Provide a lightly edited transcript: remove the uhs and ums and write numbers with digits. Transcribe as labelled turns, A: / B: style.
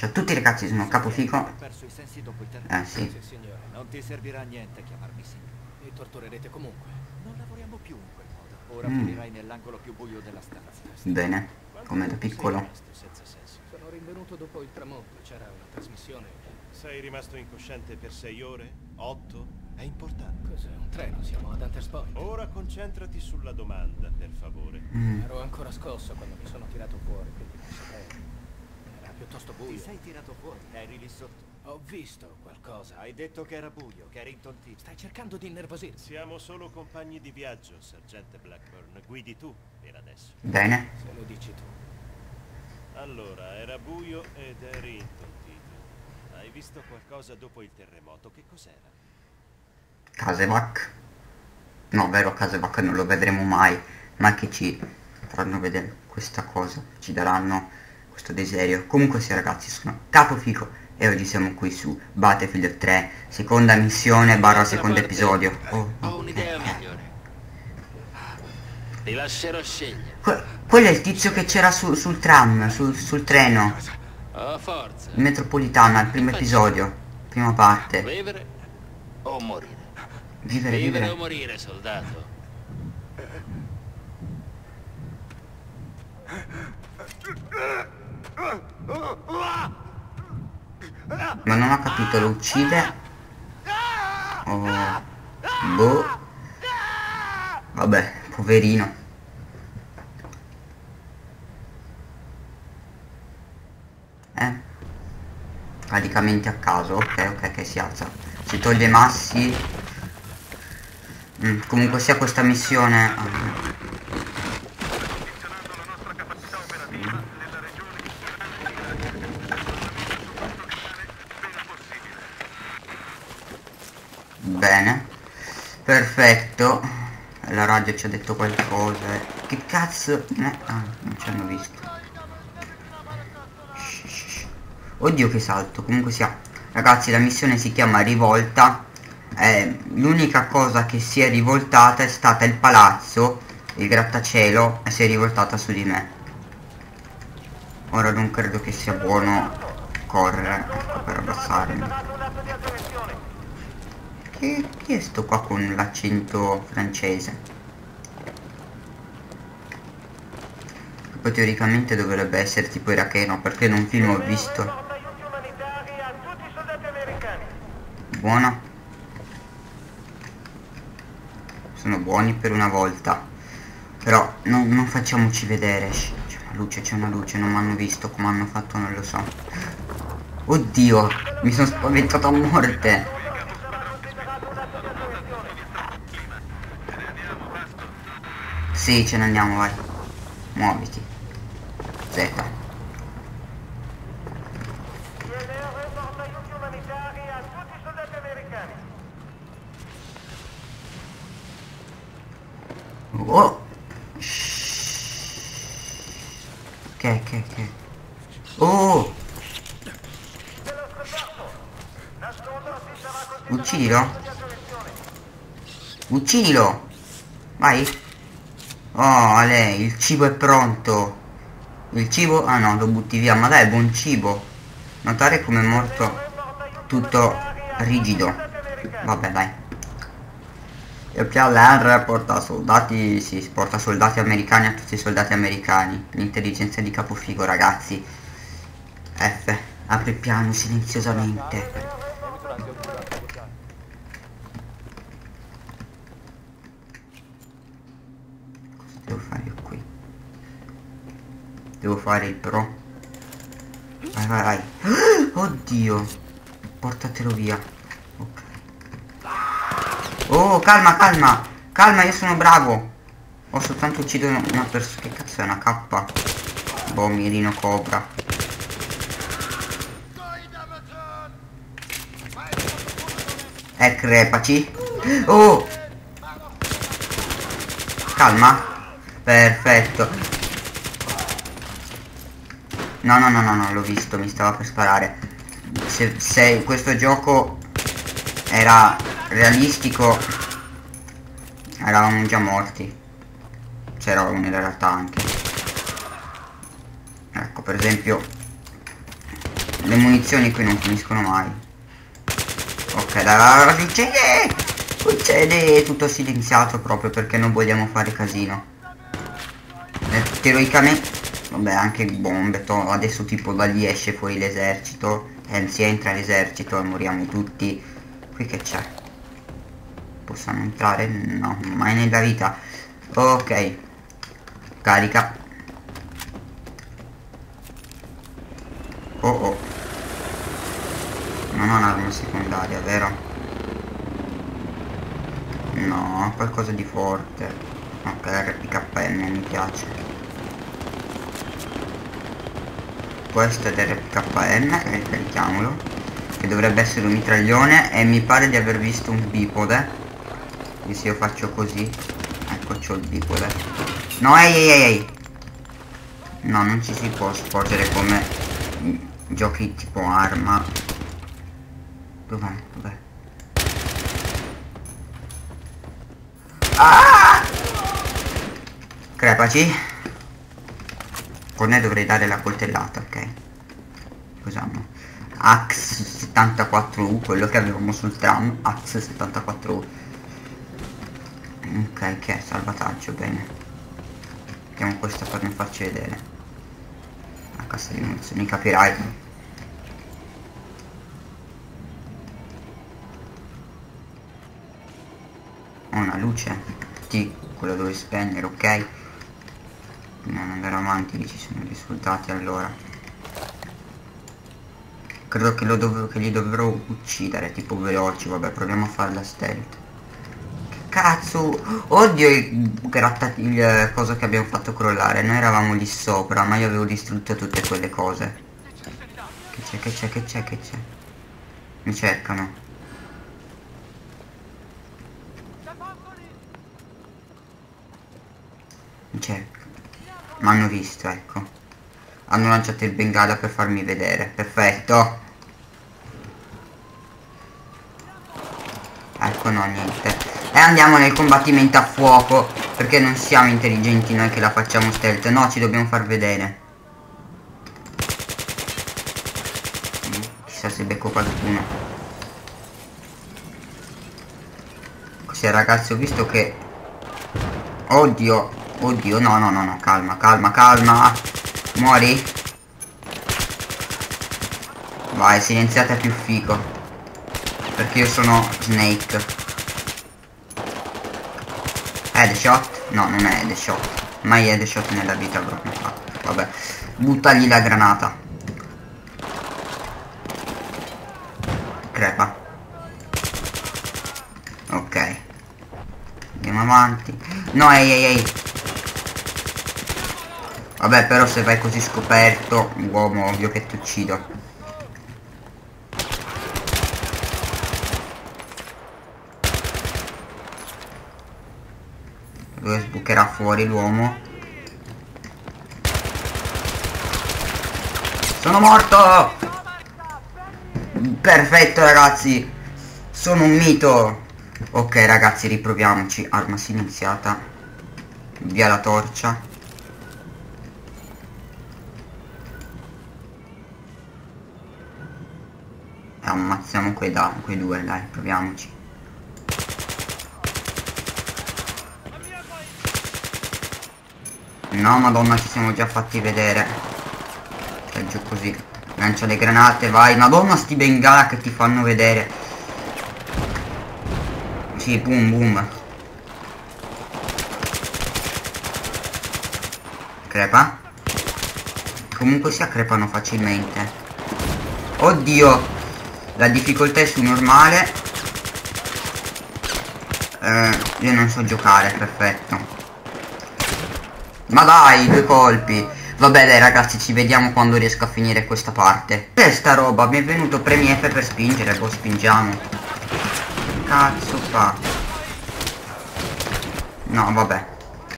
A: Cioè tutti i ragazzi sono capofico.
B: Hai perso i sensi dopo il terremoto?
A: Sì.
C: Sì, signore.
B: Non ti servirà a niente chiamarmi signore.
C: Mi torturerete comunque.
B: Non lavoriamo più in quel modo. Ora finirai nell'angolo più buio della stanza.
A: Bene, come da piccolo.
C: Senza senso. Sono rinvenuto dopo il tramonto. C'era una trasmissione.
D: Sei rimasto incosciente per 6 ore? 8? È importante.
C: Cos'è? Un treno? Siamo ad Hunters Point.
D: Ora concentrati sulla domanda, per favore.
C: Ero ancora scosso quando mi sono tirato fuori, quindi non sapevo. Era piuttosto
B: Ti
C: buio.
B: sei tirato fuori. Eri lì sotto.
C: Ho visto qualcosa.
B: Hai detto che era buio, che eri intontito.
C: Stai cercando di innervosirmi.
D: Siamo solo compagni di viaggio, sergente Blackburn. Guidi tu per adesso.
A: Bene.
C: Se lo dici tu.
D: Allora, era buio ed eri intontito. Hai visto qualcosa dopo il terremoto? Che cos'era?
A: Casevac. No, vero, Casevac non lo vedremo mai. Ma che ci faranno vedere questa cosa. Ci daranno questo desiderio. Comunque sì ragazzi, sono Capofico e oggi siamo qui su Battlefield 3, seconda missione barra secondo episodio.
E: Ho un'idea migliore. Ti lascerò scegliere.
A: Quello è il tizio che c'era sul tram, sul treno.
E: Oh, forza.
A: In metropolitana, il primo episodio. Prima parte.
E: Vivere o morire?
A: Vivere,
E: Vivere o
A: vivere.
E: morire, soldato.
A: Ma non ho capito, lo uccide? Oh. Boh. Vabbè, poverino. Praticamente a caso. Ok, che si alza. Si toglie i massi. Comunque sia questa missione. Bene. Perfetto. La radio ci ha detto qualcosa. Che cazzo? Non ci hanno visto. Oddio che salto. Comunque sia. Ragazzi, la missione si chiama Rivolta. L'unica cosa che si è rivoltata è stata il palazzo, il grattacielo, e si è rivoltata su di me. Ora non credo che sia buono correre per abbassarmi. Chi è sto qua con l'accento francese? Poi teoricamente dovrebbe essere tipo iracheno, perché in un film ho visto. Buono. Sono buoni per una volta. Però non facciamoci vedere. C'è una luce, non mi hanno visto. Come hanno fatto non lo so. Oddio, mi sono spaventato a morte. Sì, ce ne andiamo, vai. Muoviti. Z. Oh! Che? Oh! Uccidilo! Uccidilo! Vai! Oh, Ale, il cibo è pronto! Il cibo? Ah no, lo butti via, ma dai, è buon cibo! Notare come è morto tutto rigido. Vabbè, dai. Il PLR porta soldati, sì, porta soldati americani a tutti i soldati americani. L'intelligenza di Capofigo, ragazzi. F, apri il piano silenziosamente. Cosa devo fare io qui? Devo fare il pro. Vai. Oddio. Portatelo via. Ok. Oh, calma, io sono bravo. Ho soltanto ucciso una persona. Che cazzo è una K? Boh, mirino cobra. Crepaci. Oh! Calma. Perfetto. No, l'ho visto, mi stava per sparare. Se questo gioco era realistico, eravamo già morti. C'era uno in realtà anche. Ecco, per esempio Le munizioni qui non finiscono mai. Ok, dai, succede tutto silenziato proprio perché non vogliamo fare casino. Teoricamente, vabbè, anche bombe, adesso tipo da lì esce fuori l'esercito, si entra l'esercito e moriamo tutti. Qui che c'è? Possiamo entrare? No, mai nella vita. Ok, carica. Oh oh, non ho un'arma secondaria, vero? No, qualcosa di forte. Ok, RPKM mi piace. Questo è l'RPKM, carichiamolo. Che dovrebbe essere un mitraglione. E mi pare di aver visto un bipode. E se io faccio così, ecco, c'ho il bipode. No, ehi. No, non ci si può sporgere come giochi tipo arma. Dov'è? Ah! Crepaci. Con me dovrei dare la coltellata, ok. Cos'hanno? Axe 74U, quello che avevamo sul tram. Axe 74U. Ok, che è salvataggio, bene. Mettiamo questa per non farci vedere. La cassa di munizioni, capirai. Ho una luce. T, quello dove spegnere, ok. Non andare avanti, lì ci sono i risultati allora. Credo che li dovrò uccidere, tipo veloci, vabbè, proviamo a farla stealth. Che cazzo! Oddio il coso che abbiamo fatto crollare, noi eravamo lì sopra, ma io avevo distrutto tutte quelle cose. Che c'è? Mi cercano. Mi cercano. Mi hanno visto, ecco. Hanno lanciato il bengala per farmi vedere. Perfetto. Ecco, no, niente. E andiamo nel combattimento a fuoco. Perché non siamo intelligenti noi che la facciamo stealth. No, ci dobbiamo far vedere. Chissà se becco qualcuno. Così ragazzi, ho visto che... Oddio, no, calma. Muori? Vai, silenziate più figo. Perché io sono Snake. Headshot? No, non è headshot. Mai headshot nella vita proprio fatto. Vabbè, buttagli la granata. Crepa. Ok. Andiamo avanti. No, ehi. Vabbè, però se vai così scoperto, uomo, ovvio che ti uccido. Dove sbucherà fuori l'uomo. Sono morto! Perfetto ragazzi, sono un mito. Ok ragazzi, riproviamoci. Arma silenziata. Via la torcia. Ammazziamo quei due, dai, proviamoci. No, madonna, ci siamo già fatti vedere. Peggio così. Lancia le granate, vai. Madonna, sti bengala che ti fanno vedere. Sì, boom. Crepa. Comunque si accrepano facilmente. Oddio. La difficoltà è su normale. Io non so giocare, perfetto. Ma dai, 2 colpi. Vabbè dai ragazzi, ci vediamo quando riesco a finire questa parte. Che è sta roba? Mi è venuto premi F per spingere, poi spingiamo. Cazzo fa? No, vabbè.